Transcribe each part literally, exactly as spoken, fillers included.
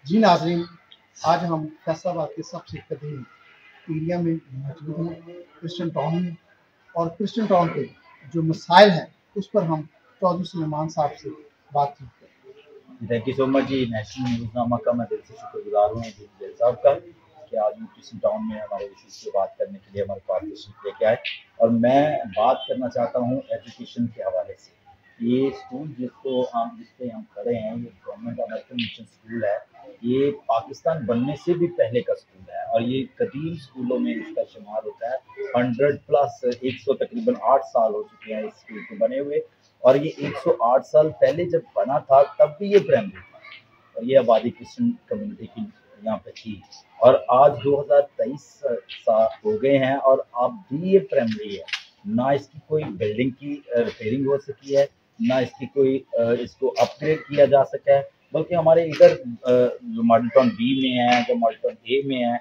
जी नाज़रीन, आज हम फैसलाबाद के सबसे कदीम एरिया में मौजूद हैं, क्रिश्चियन टाउन में। और क्रिश्चियन टाउन के जो मसाइल हैं उस पर हम चौधरी सुलेमान साहब से बातचीत करें। थैंक यू सो मच जी। नेशनल न्यूज़नामा का मैं दिल से शुक्रगुजार हूँ जी जैल साहब का कि आज क्रिश्चियन टाउन में हमारे इश्यूज़ पे बात करने के लिए हमारे पास तशरीफ लेके आए। और मैं बात करना चाहता हूँ एजुकेशन के हवाले से। ये स्कूल जिसको हम जिस पे हम खड़े हैं, ये गवर्नमेंट अमेरिकन मिशन स्कूल है। ये पाकिस्तान बनने से भी पहले का स्कूल है और ये कदीम स्कूलों में इसका शुमार होता है। हंड्रेड प्लस एक सौ तकरीबन आठ साल हो चुके हैं इस स्कूल को बने हुए। और ये एक सौ आठ साल पहले जब बना था तब भी ये प्राइमरी था और ये आबादी क्रिश्चियन कम्युनिटी की यहाँ पे थी। और आज दो हज़ार तेईस साल हो गए हैं और अब भी ये प्राइमरी है। ना इसकी कोई बिल्डिंग की रिपेयरिंग हो सकी है, ना इसकी कोई इसको अपग्रेड किया जा सका है, बल्कि हमारे इधर जो मॉडल टाउन बी में है, जो मॉडल टाउन ए में है,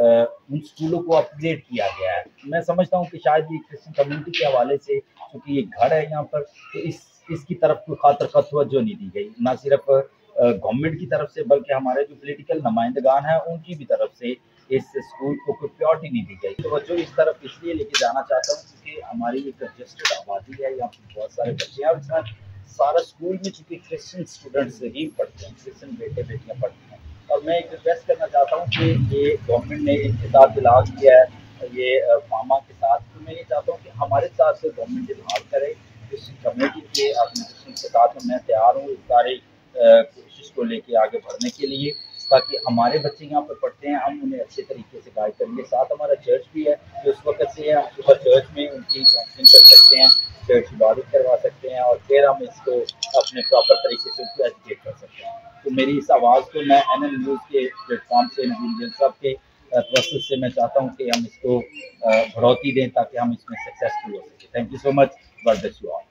उन स्कूलों को अपग्रेड किया गया है। मैं समझता हूँ कि शायद ये क्रिश्चियन कम्युनिटी के हवाले से, क्योंकि ये घर है यहाँ पर, तो इस इसकी तरफ कोई खातर खा तवज्जो नहीं दी गई, ना सिर्फ गवर्नमेंट की तरफ से बल्कि हमारे जो पॉलिटिकल नुमाइंदगान हैं उनकी भी तरफ से इस स्कूल को कोई प्रायोरिटी नहीं दी गई। तवज्जो इस तरफ इसलिए लेके जाना चाहता हूँ क्योंकि हमारी एक रजिस्टर्ड आबादी है, यहाँ पर बहुत सारे बच्चे हैं और इसमें सारा स्कूल में चूँकि क्रिश्चियन स्टूडेंट्स ही पढ़ते हैं, क्रिश्चियन बेटे बेटियाँ पढ़ते हैं। और मैं एक रिक्वेस्ट करना चाहता हूँ कि ये गवर्नमेंट ने इनके साथ इलाज किया है ये मामा के साथ, तो मैं ये चाहता हूँ कि हमारे साथ से गवर्नमेंट इलाज करे क्रिश्चियन कम्युनिटी के अपने क्रिश्चियन के साथ। मैं तैयार हूँ इस सारी कोशिश को लेके आगे बढ़ने के लिए, ताकि हमारे बच्चे यहाँ पर पढ़ते हैं, हम उन्हें अच्छे तरीके से गाइड करेंगे। साथ हमारा चर्च भी है जो उस वक्त से है, हम सुबह चर्च में उनकी काउंसलिंग कर सकते हैं, चर्च इबादत करवा सकते हैं और फिर हम इसको अपने प्रॉपर तरीके से उनको एजुकेट कर सकते हैं। तो मेरी इस आवाज़ को मैं एन एम न्यूज़ के प्लेटफॉर्म से इंजीनियर साहब के प्रोसेस से मैं चाहता हूँ कि हम इसको बढ़ोतरी दें ताकि हम इसमें सक्सेसफुल हो सकें। Thank you so much. God bless you all.